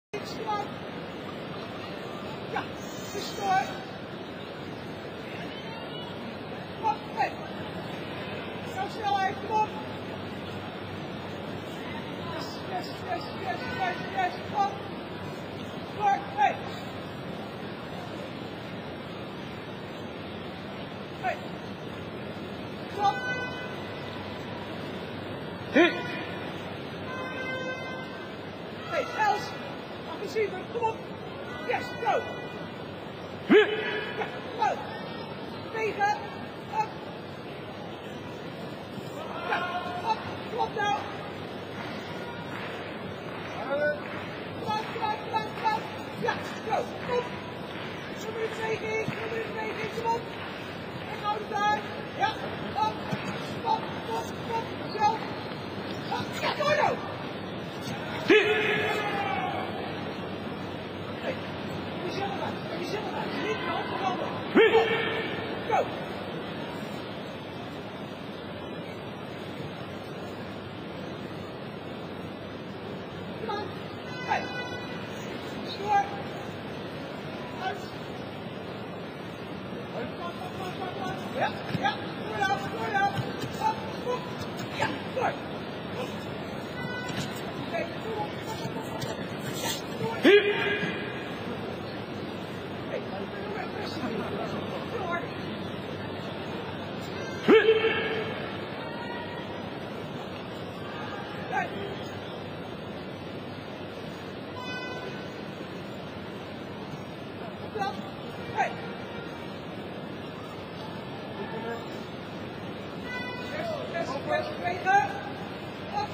Ja, dus door. Kom, hey. Zo snelheid, kom op. Yes, kom. Door, hey. Hey. Kom. Hey, Els. Agressiever, kom op. Yes, go. Ja, go. Tegen. Op. Ja, op. Kom op nou. Kom. Ja, go. Kom. Kom in beweging, kom op. En hou het daar. Ja, op. Kom. Zo. Ja, door nou. Go! Come on! Hey! Score! Uit! Ja! Door nou! Op! Ja! Door! Oké, door! Ja, door! Hey, door! Hey! Yes, bewegen! Op!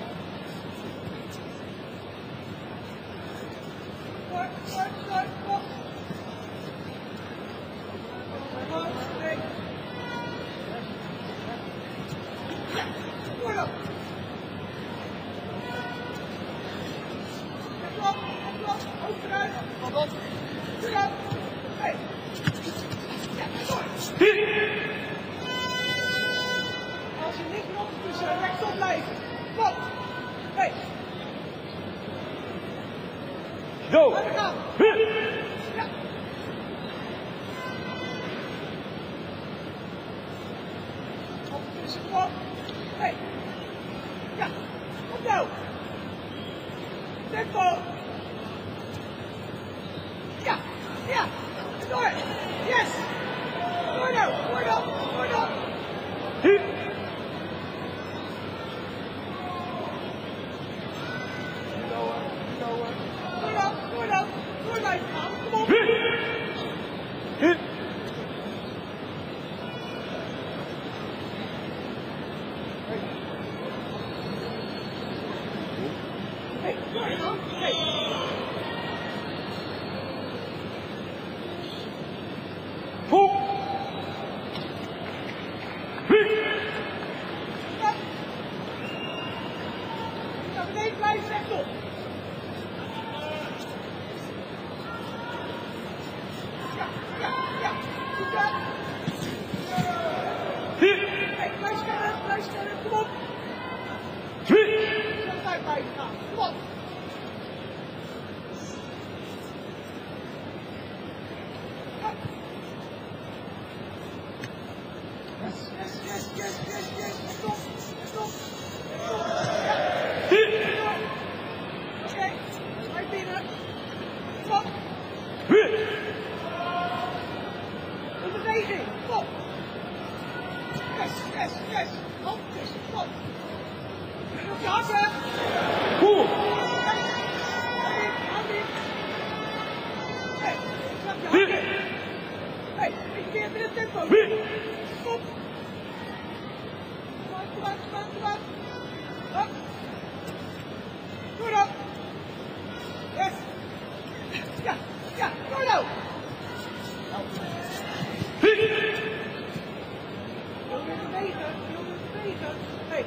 Door! Op! Nee! Ja! Door dan! Klap! Overuit! Door! Hey! Ja, door! Als je niet nog tussen rechtop blijven. Kom! Hey! Judo! Laat het gaan! Ja! Op tussen, kom! Hey! Ja! Kom nou! Tempo! Ja! En door! Yes! Door nou! Door blijven gaan! Kom op! Hey, door dan! Hey! Naar beneden blijven, rechtop! Ja! Goed aan! Hey, blijf scannen, kom op! Snelheid blijven gaan, kom op! Yes! Stop! Ja! Oké, blijf binnen! Kom op! In beweging, kom! Yes! Hand tussen, kom! Op je hakken! Hou in! Hey, snap je hakken! Hey, ik keer weer het tempo! Stop! Kom aan! Op! Door dan! Yes! Ja, door nou! Wil weer bewegen! Hey!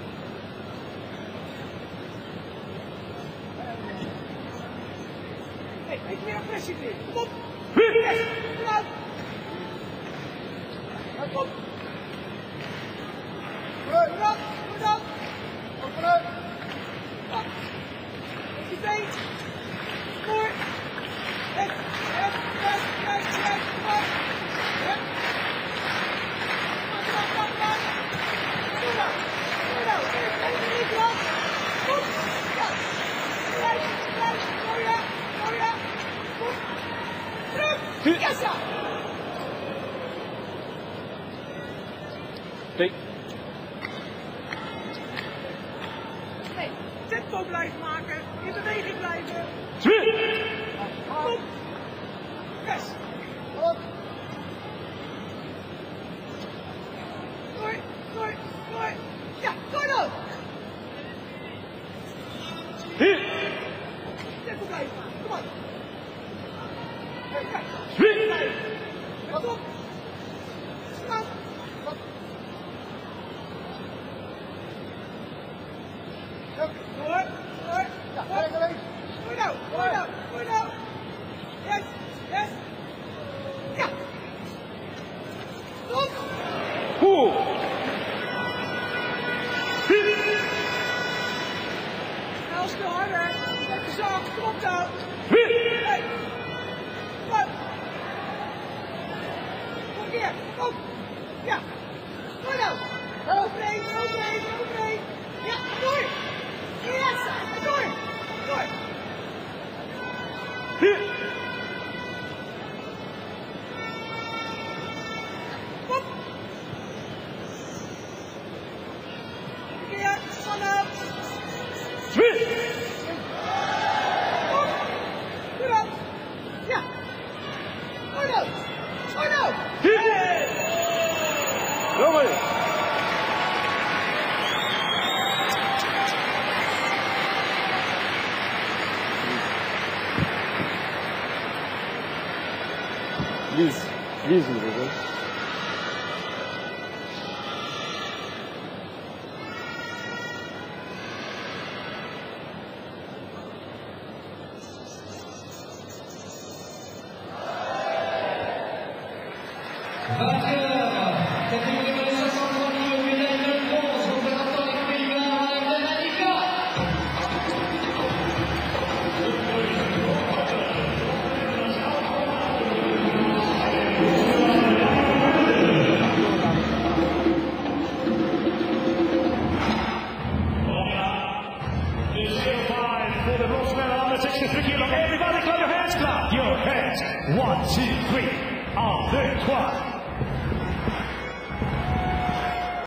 Hey, beetje meer agressie weer! Kom op! Yes! Vooruit! Kom! Vooruit! Op! Op je been! Yes, ja. Nee. Nee, tempo blijven maken, in beweging blijven. Kom. Yes. Op. Door. Ja, door dan. Tempo blijven maken, kom maar. Kom op. Snel. Door. Ja, door nou. Yes. Ja. Stop. Snel, veel harder. Even zacht, kom op nou. Hey. Kom. Kom hier, kom. Ja. Door nou. Overheen. Ja, door. Yes, door. Kom. Ja, kom nou. Kom. Doe dat. Ja. Door nou. Jongen. Please, Judo. Everybody clap your hands, clap your hands. 1, 2, 3, on the 3.